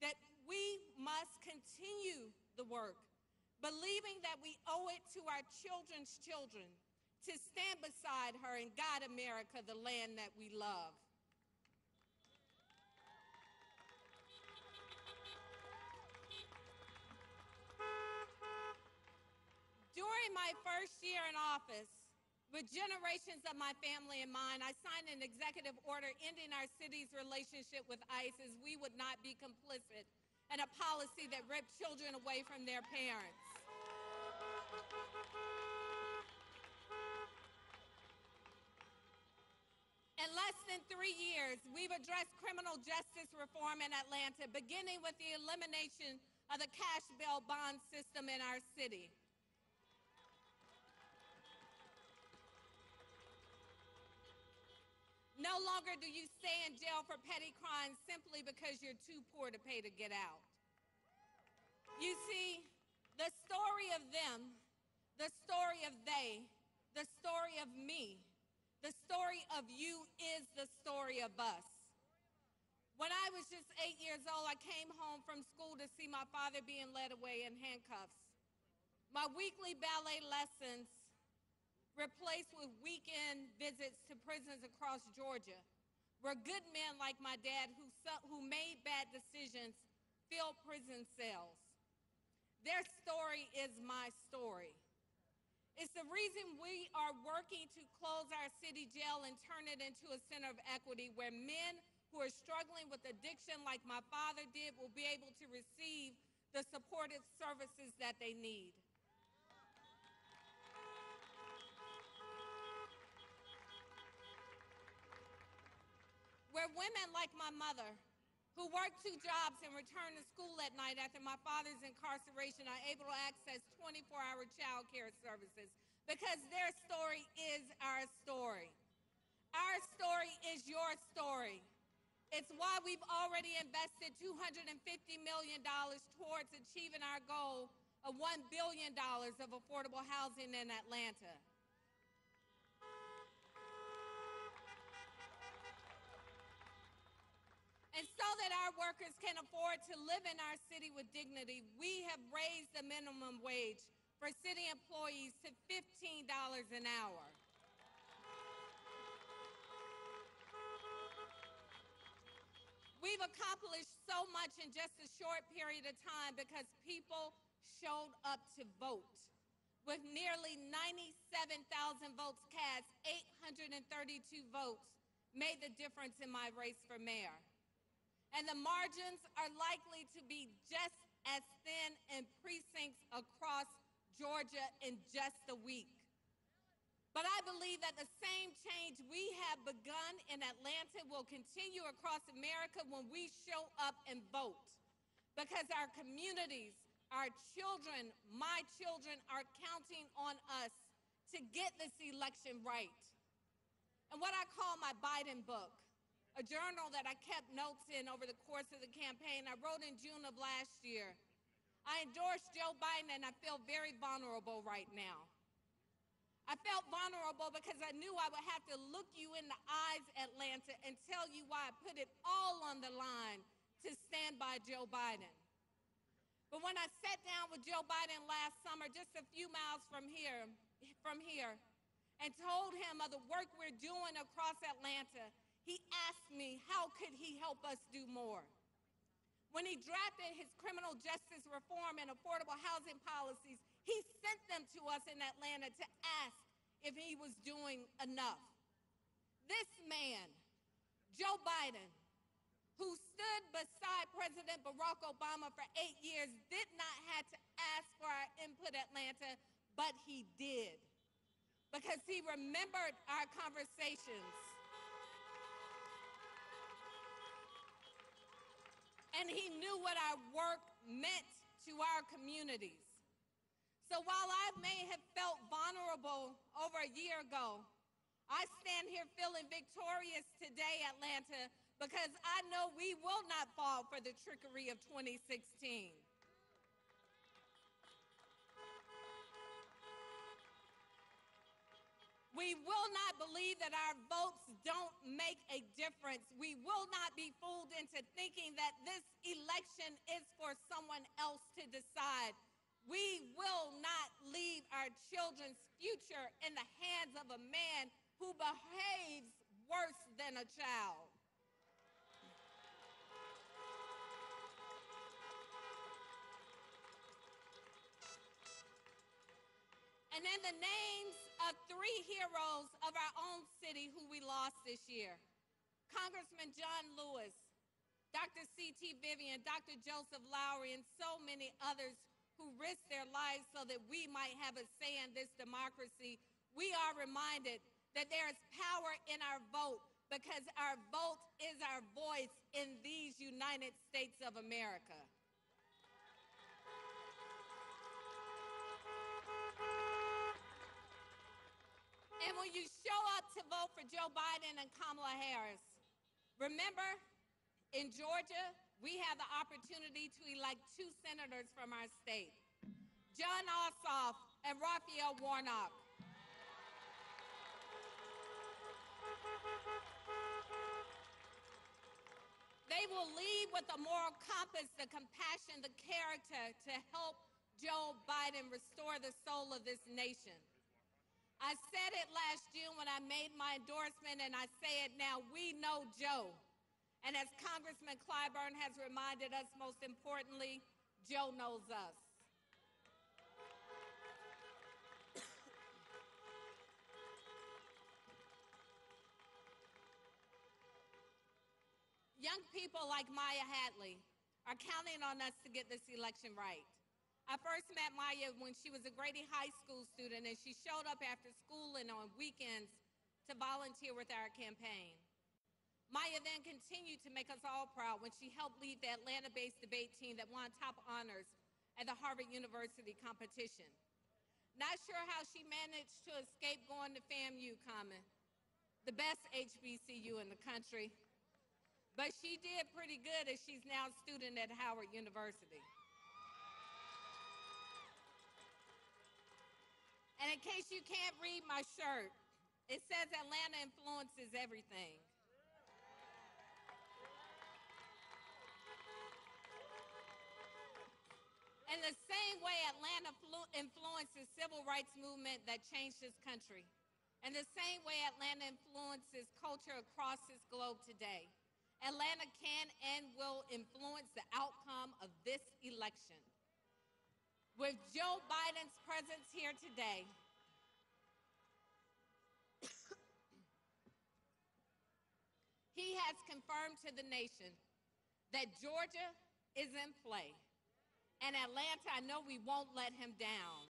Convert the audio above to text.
that we must continue the work, believing that we owe it to our children's children to stand beside her and guide America, the land that we love. During my first year in office, with generations of my family in mind, I signed an executive order ending our city's relationship with ICE, as we would not be complicit in a policy that ripped children away from their parents. In less than 3 years, we've addressed criminal justice reform in Atlanta, beginning with the elimination of the cash bail bond system in our city. No longer do you stay in jail for petty crimes simply because you're too poor to pay to get out. You see, the story of them, the story of they, the story of me, the story of you is the story of us. When I was just 8 years old, I came home from school to see my father being led away in handcuffs. My weekly ballet lessons replaced with weekend visits to prisons across Georgia, where good men like my dad who made bad decisions filled prison cells. Their story is my story. It's the reason we are working to close our city jail and turn it into a center of equity where men who are struggling with addiction like my father did will be able to receive the supportive services that they need. Where women like my mother, who work 2 jobs and return to school at night after my father's incarceration, are able to access 24-hour child care services, because their story is our story. Our story is your story. It's why we've already invested $250 million towards achieving our goal of $1 billion of affordable housing in Atlanta. And so that our workers can afford to live in our city with dignity, we have raised the minimum wage for city employees to $15 an hour. We've accomplished so much in just a short period of time because people showed up to vote. With nearly 97,000 votes cast, 832 votes made the difference in my race for mayor. And the margins are likely to be just as thin in precincts across Georgia in just a week. But I believe that the same change we have begun in Atlanta will continue across America when we show up and vote. Because our communities, our children, my children, are counting on us to get this election right. And what I call my Biden book, a journal that I kept notes in over the course of the campaign, I wrote in June of last year. I endorsed Joe Biden, and I feel very vulnerable right now. I felt vulnerable because I knew I would have to look you in the eyes, Atlanta, and tell you why I put it all on the line to stand by Joe Biden. But when I sat down with Joe Biden last summer, just a few miles from here, and told him of the work we're doing across Atlanta, he asked me how could he help us do more. When he drafted his criminal justice reform and affordable housing policies, he sent them to us in Atlanta to ask if he was doing enough. This man, Joe Biden, who stood beside President Barack Obama for 8 years, did not have to ask for our input, Atlanta, but he did, because he remembered our conversations. And he knew what our work meant to our communities. So while I may have felt vulnerable over a year ago, I stand here feeling victorious today, Atlanta, because I know we will not fall for the trickery of 2016. We will not believe that our votes don't make a difference. We will not be fooled into thinking that this election will not leave our children's future in the hands of a man who behaves worse than a child. And in the names of 3 heroes of our own city who we lost this year, Congressman John Lewis, Dr. C.T. Vivian, Dr. Joseph Lowry, and so many others who risked their lives so that we might have a say in this democracy, we are reminded that there is power in our vote because our vote is our voice in these United States of America. And when you show up to vote for Joe Biden and Kamala Harris, remember, in Georgia, we have the opportunity to elect 2 senators from our state, John Ossoff and Raphael Warnock. They will lead with a moral compass, the compassion, the character to help Joe Biden restore the soul of this nation. I said it last June when I made my endorsement, and I say it now. We know Joe. And as Congressman Clyburn has reminded us, most importantly, Joe knows us. Young people like Maya Hadley are counting on us to get this election right. I first met Maya when she was a Grady High School student, and she showed up after school and on weekends to volunteer with our campaign. Maya then continued to make us all proud when she helped lead the Atlanta-based debate team that won top honors at the Harvard University competition. Not sure how she managed to escape going to FAMU, the best HBCU in the country, but she did pretty good as she's now a student at Howard University. And in case you can't read my shirt, it says Atlanta influences everything. In the same way Atlanta influenced the civil rights movement that changed this country, in the same way Atlanta influences culture across this globe today, Atlanta can and will influence the outcome of this election. With Joe Biden's presence here today, he has confirmed to the nation that Georgia is in play. And Atlanta, I know we won't let him down.